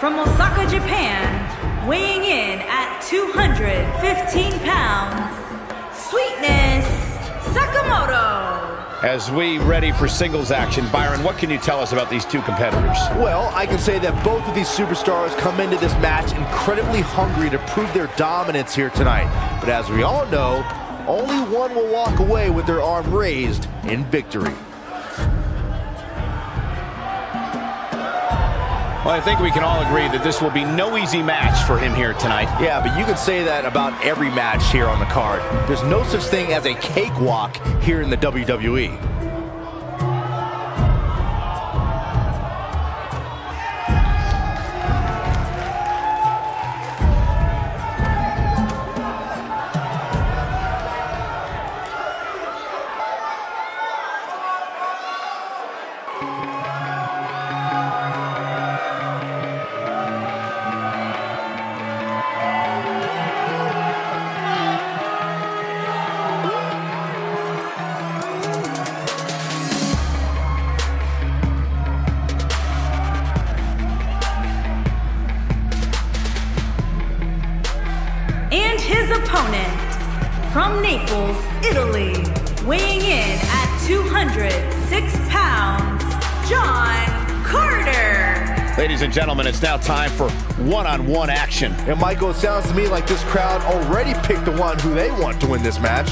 from Osaka, Japan, weighing in at 215 pounds, Sweetness Sakamoto. As we ready for singles action, Byron, what can you tell us about these two competitors? Well, I can say that both of these superstars come into this match incredibly hungry to prove their dominance here tonight. But as we all know, only one will walk away with their arm raised in victory. Well, I think we can all agree that this will be no easy match for him here tonight. Yeah, but you can say that about every match here on the card. There's no such thing as a cakewalk here in the WWE. His opponent, from Naples, Italy, weighing in at 206 pounds, John Carter. Ladies and gentlemen, it's now time for one-on-one action. And Michael, it sounds to me like this crowd already picked the one who they want to win this match.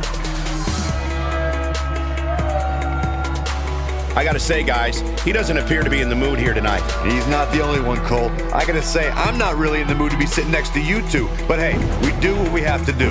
I gotta say, guys, he doesn't appear to be in the mood here tonight. He's not the only one, Cole. I gotta say, I'm not really in the mood to be sitting next to you two. But hey, we do what we have to do.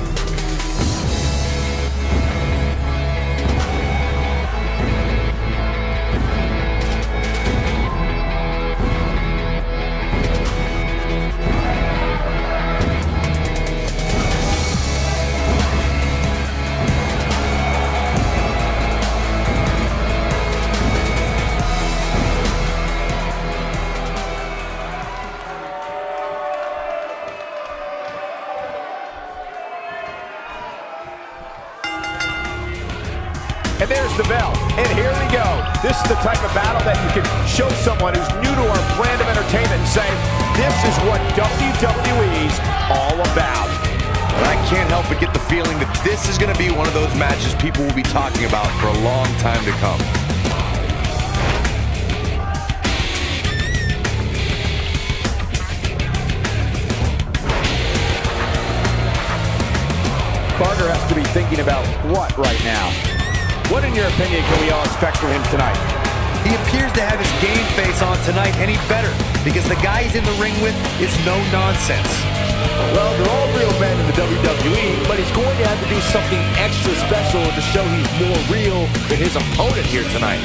And there's the bell, and here we go. This is the type of battle that you can show someone who's new to our brand of entertainment and say, this is what WWE's all about. But I can't help but get the feeling that this is going to be one of those matches people will be talking about for a long time to come. Carter has to be thinking about what right now? What, in your opinion, can we all expect from him tonight? He appears to have his game face on tonight, and he better, because the guy he's in the ring with is no nonsense. Well, they're all real men in the WWE, but he's going to have to do something extra special to show he's more real than his opponent here tonight.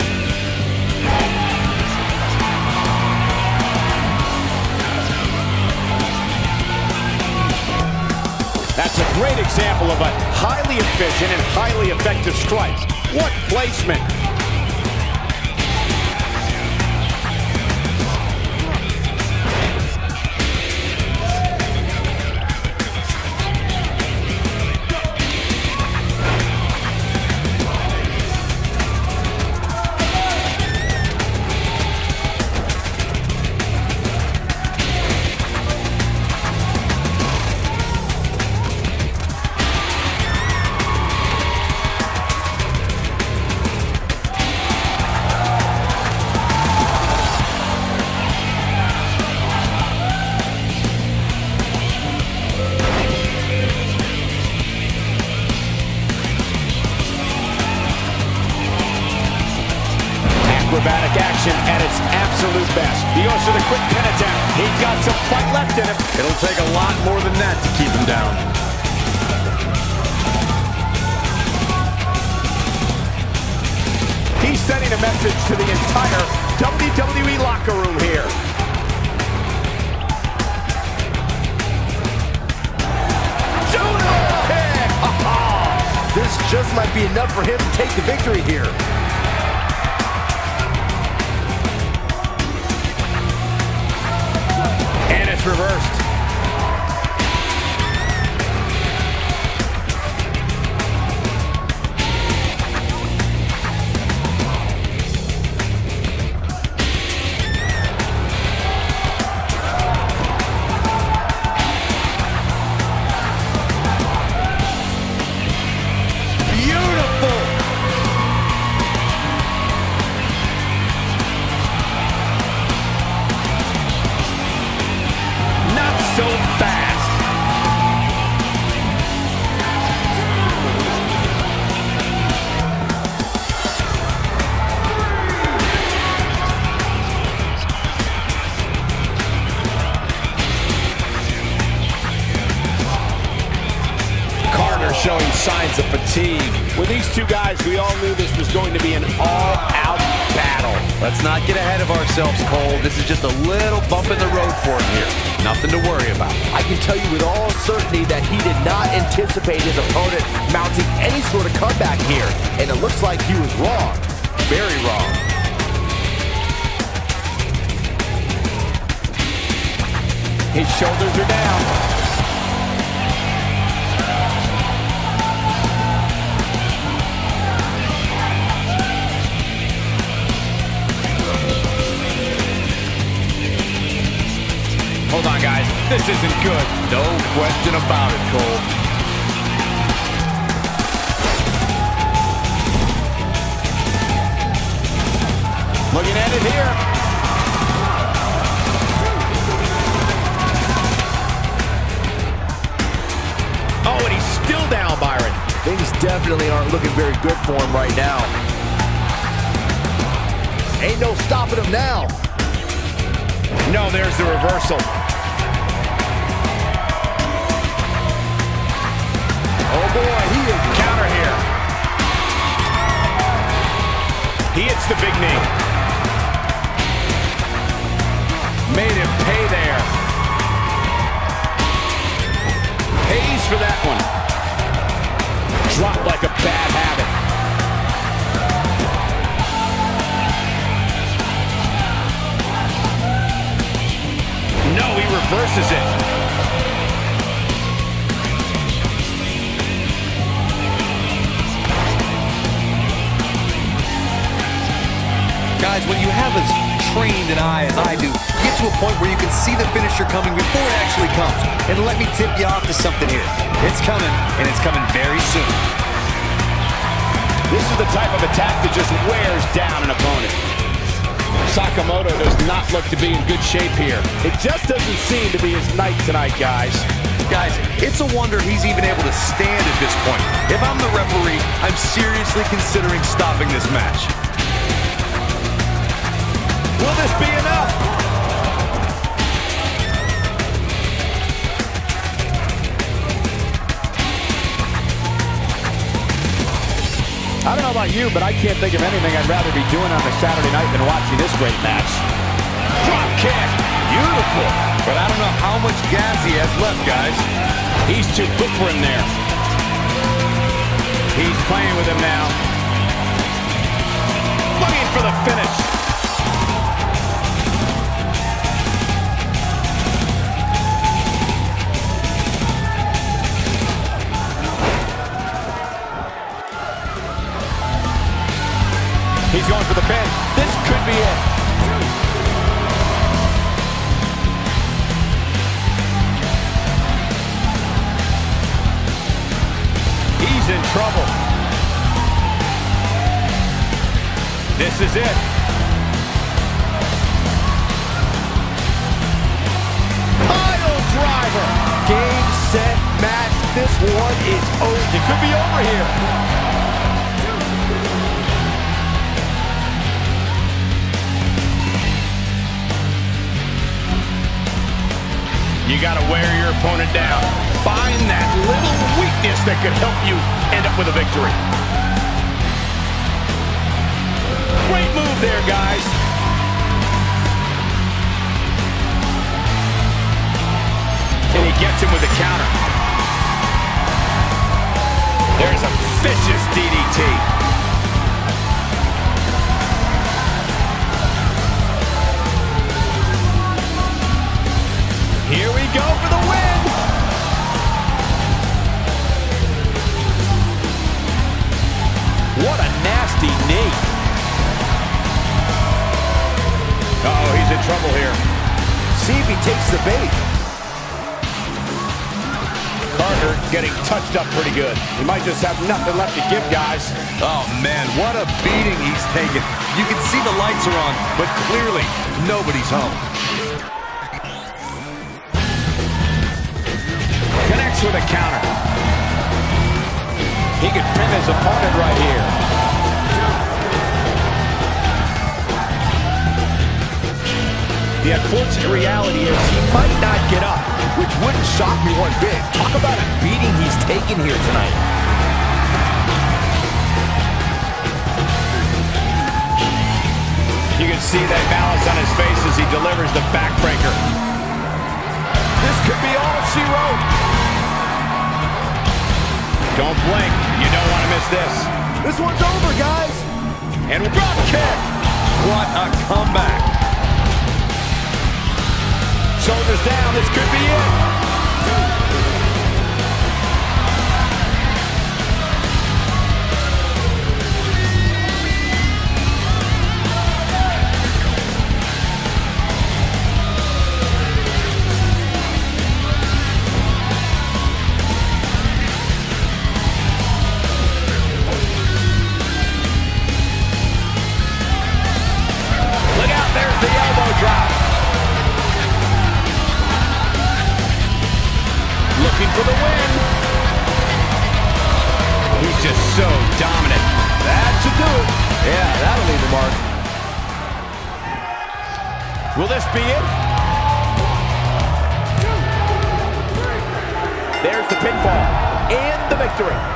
That's a great example of a highly efficient and highly effective strike. What placement! Acrobatic action at its absolute best. He goes for the quick pin attempt. He's got some fight left in him. It'll take a lot more than that to keep him down. He's sending a message to the entire WWE locker room here. This just might be enough for him to take the victory here. And it's reversed. signs of fatigue. With these two guys, we all knew this was going to be an all-out battle. Let's not get ahead of ourselves, Cole. This is just a little bump in the road for him here. Nothing to worry about. I can tell you with all certainty that he did not anticipate his opponent mounting any sort of comeback here. And it looks like he was wrong. Very wrong. His shoulders are down. Hold on, guys. This isn't good. No question about it, Cole. Looking at it here. Oh, and he's still down, Byron. Things definitely aren't looking very good for him right now. Ain't no stopping him now. No, there's the reversal. Oh boy, he is counter here. He hits the big knee. Made him pay there. Pays for that one. Dropped like a bad habit. No, he reverses it. Guys, when you have as trained an eye as I do, you get to a point where you can see the finisher coming before it actually comes. And let me tip you off to something here. It's coming, and it's coming very soon. This is the type of attack that just wears down an opponent. Sakamoto does not look to be in good shape here. It just doesn't seem to be his night tonight, guys. Guys, it's a wonder he's even able to stand at this point. If I'm the referee, I'm seriously considering stopping this match. Will this be enough? I don't know about you, but I can't think of anything I'd rather be doing on a Saturday night than watching this great match. Drop kick. Beautiful. But I don't know how much gas he has left, guys. He's too quick for him there. He's playing with him now. Looking for the finish. He's going for the pin. This could be it. He's in trouble. This is it. Pile driver. Game, set, match. This one is over. It could be over here. You got to wear your opponent down. Find that little weakness that could help you end up with a victory. Great move there, guys. And he gets him with a counter. There's a vicious DDT. Here we go for the win! What a nasty knee. Uh-oh, he's in trouble here. See if he takes the bait. Carter getting touched up pretty good. He might just have nothing left to give, guys. Oh, man, what a beating he's taken. You can see the lights are on, but clearly nobody's home. Connects with a counter. He could pin his opponent right here. The unfortunate reality is he might not get up, which wouldn't shock shock me one bit. Talk about a beating he's taken here tonight. You can see that malice on his face as he delivers the backbreaker. This could be all she wrote. Don't blink. You don't want to miss this. This one's over, guys. And drop kick. What a comeback. Shoulders down. This could be it. The elbow drop. Looking for the win. He's just so dominant. That should do it. Yeah, that'll leave the mark. Will this be it? There's the pinfall and the victory.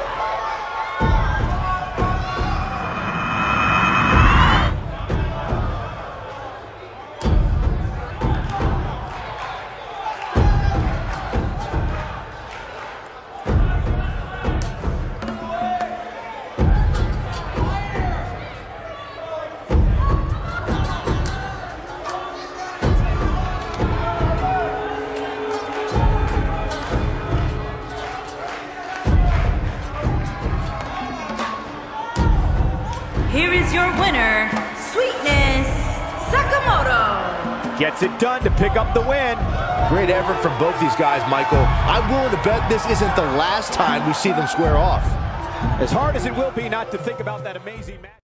Here is your winner, Sweetness Sakamoto. Gets it done to pick up the win. Great effort from both these guys, Michael. I'm willing to bet this isn't the last time we see them square off. As hard as it will be not to think about that amazing match.